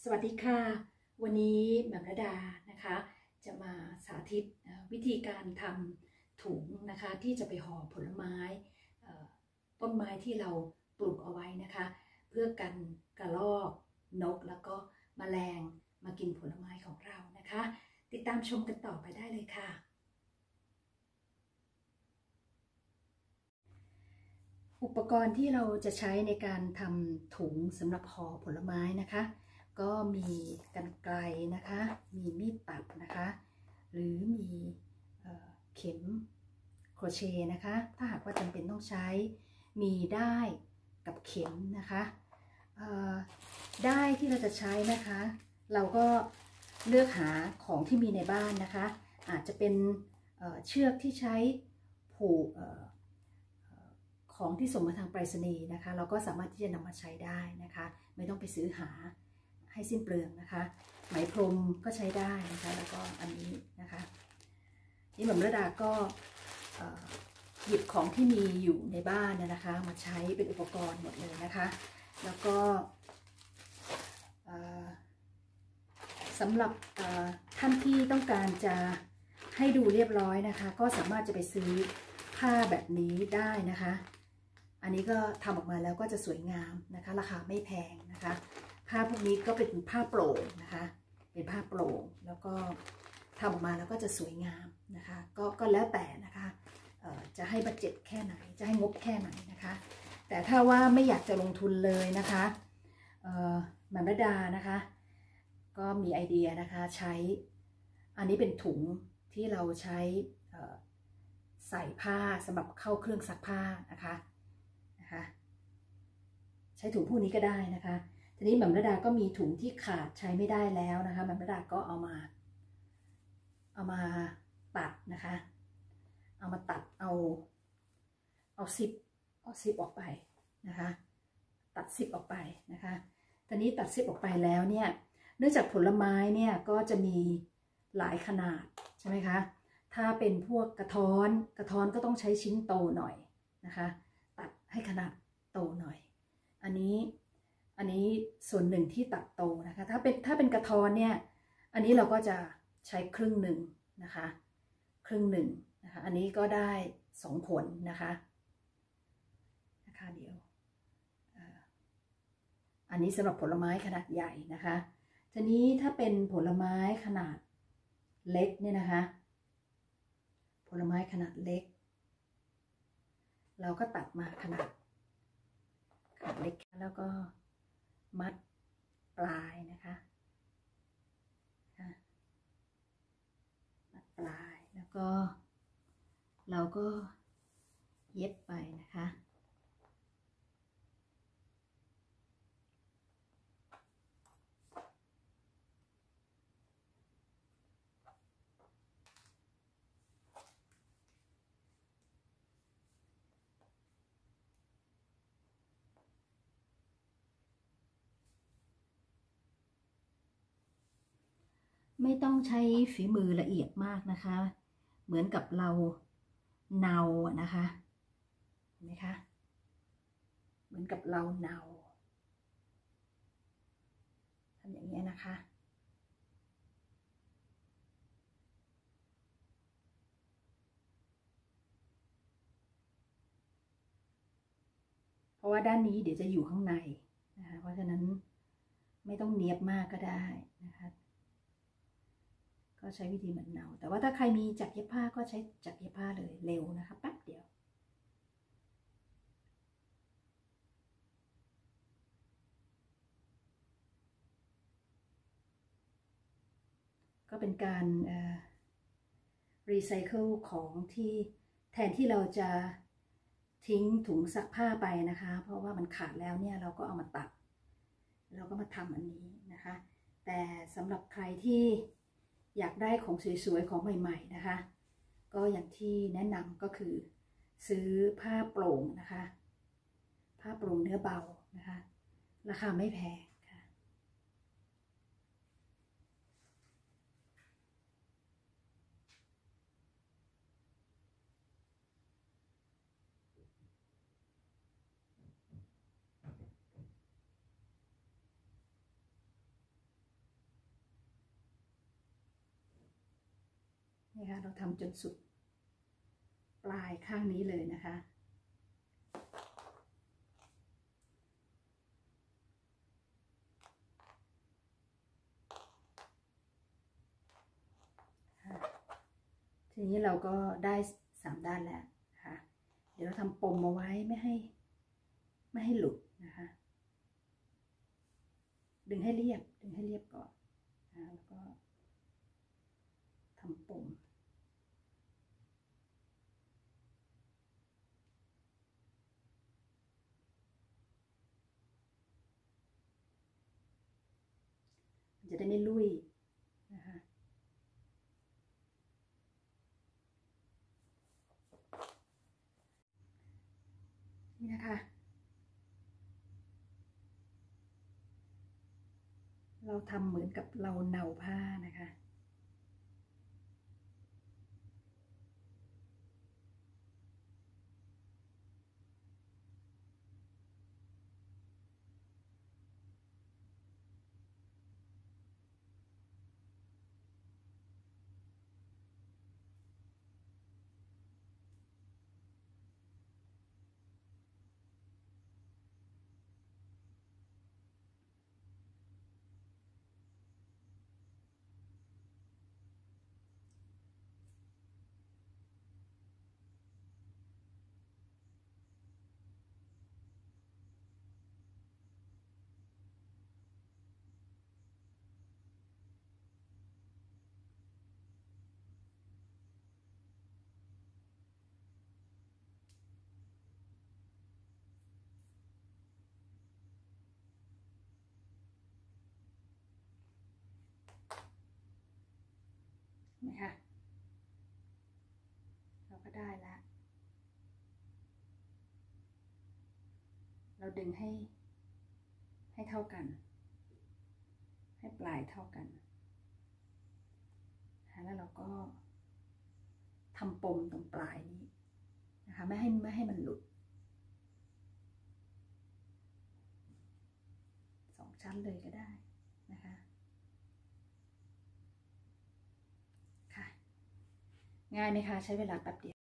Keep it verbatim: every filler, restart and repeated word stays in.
สวัสดีค่ะวันนี้แหม่มระดานะคะจะมาสาธิตวิธีการทำถุงนะคะที่จะไปห่อผลไม้ต้นไม้ที่เราปลูกเอาไว้นะคะเพื่อกันกระรอกนกแล้วก็แมลงมากินผลไม้ของเรานะคะติดตามชมกันต่อไปได้เลยค่ะอุปกรณ์ที่เราจะใช้ในการทำถุงสำหรับห่อผลไม้นะคะก็มีกรรไกรนะคะมีมีดตัดนะคะหรือมีเข็มโครเชต์นะคะถ้าหากว่าจำเป็นต้องใช้มีด้ายกับเข็มนะคะด้ายที่เราจะใช้นะคะเราก็เลือกหาของที่มีในบ้านนะคะอาจจะเป็นเชือกที่ใช้ผูกของที่ส่งมาทางไปรษณีย์นะคะเราก็สามารถที่จะนำมาใช้ได้นะคะไม่ต้องไปซื้อหาให้สิ้นเปลืองนะคะไหมพรมก็ใช้ได้นะคะแล้วก็อันนี้นะคะนี่แหม่มระดาก็หยิบของที่มีอยู่ในบ้านนะคะมาใช้เป็นอุปกรณ์หมดเลยนะคะแล้วก็สำหรับท่านที่ต้องการจะให้ดูเรียบร้อยนะคะก็สามารถจะไปซื้อผ้าแบบนี้ได้นะคะอันนี้ก็ทำออกมาแล้วก็จะสวยงามนะคะราคาไม่แพงนะคะผ้าพวกนี้ก็เป็นผ้าโปร่งนะคะเป็นผ้าโปร่งแล้วก็ทำออกมาแล้วก็จะสวยงามนะคะก็ก็แล้วแต่นะคะจะให้บัดเจ็ตแค่ไหนจะให้งบแค่ไหนนะคะแต่ถ้าว่าไม่อยากจะลงทุนเลยนะคะแหม่มระดานะคะก็มีไอเดียนะคะใช้อันนี้เป็นถุงที่เราใช้ใส่ผ้าสำหรับเข้าเครื่องซักผ้านะคะนะคะใช้ถุงพวกนี้ก็ได้นะคะทีนี้แหม่มระดาก็มีถุงที่ขาดใช้ไม่ได้แล้วนะคะแหม่มระดาก็เอามาเอามาตัดนะคะเอามาตัดเอาเอาซิปเอาซิปออกไปนะคะตัดซิปออกไปนะคะทีนี้ตัดซิปออกไปแล้วเนี่ยเนื่องจากผลไม้เนี่ยก็จะมีหลายขนาดใช่ไหมคะถ้าเป็นพวกกระท้อนกระท้อนก็ต้องใช้ชิ้นโตหน่อยนะคะตัดให้ขนาดโตหน่อยอันนี้อันนี้ส่วนหนึ่งที่ตัดโตนะคะถ้าเป็นถ้าเป็นกระท้อนเนี่ยอันนี้เราก็จะใช้ครึ่งหนึ่งนะคะครึ่งหนึ่งนะคะอันนี้ก็ได้สองผลนะคะนะคะเดี๋ยวอันนี้สำหรับผลไม้ขนาดใหญ่นะคะทีนี้ถ้าเป็นผลไม้ขนาดเล็กเนี่ยนะคะผลไม้ขนาดเล็กเราก็ตัดมาขนาดขนาดเล็กแล้วก็มัดปลายนะคะมัดปลายแล้วก็เราก็เย็บไปนะคะไม่ต้องใช้ฝีมือละเอียดมากนะคะเหมือนกับเราเนาอะนะคะเห็นไหมคะเหมือนกับเราเนาทำอย่างนี้นะคะเพราะว่าด้านนี้เดี๋ยวจะอยู่ข้างในนะคะเพราะฉะนั้นไม่ต้องเนียบมากก็ได้นะคะก็ใช้วิธีเหมือนเนาแต่ว่าถ้าใครมีจักรเย็บผ้าก็ใช้จักรเย็บผ้าเลยเร็วนะคะแป๊บเดียวก็เป็นการรีไซเคิลของที่แทนที่เราจะทิ้งถุงซักผ้าไปนะคะเพราะว่ามันขาดแล้วเนี่ยเราก็เอามาตัดเราก็มาทำอันนี้นะคะแต่สำหรับใครที่อยากได้ของสวยๆของใหม่ๆนะคะก็อย่างที่แนะนำก็คือซื้อผ้าโปร่งนะคะผ้าโปร่งเนื้อเบานะคะราคาไม่แพงค่ะนะคะเราทำจนสุดปลายข้างนี้เลยนะคะทีนี้เราก็ได้สามด้านแล้วนะคะเดี๋ยวเราทำปมเอาไว้ไม่ให้ไม่ให้หลุดนะคะดึงให้เรียบดึงให้เรียบก่อนนะแล้วก็ทำปมมันจะได้ไม่ลุยนะคะนี่นะคะเราทำเหมือนกับเราเนาผ้านะคะนะคะเราก็ได้แล้วเราดึงให้ให้เท่ากันให้ปลายเท่ากันแล้วเราก็ทำปมตรงปลายนี้นะคะไม่ให้ไม่ให้มันหลุดสองชั้นเลยก็ได้นะคะค่ะง่ายไหมคะใช้เวลาแป๊บเดียว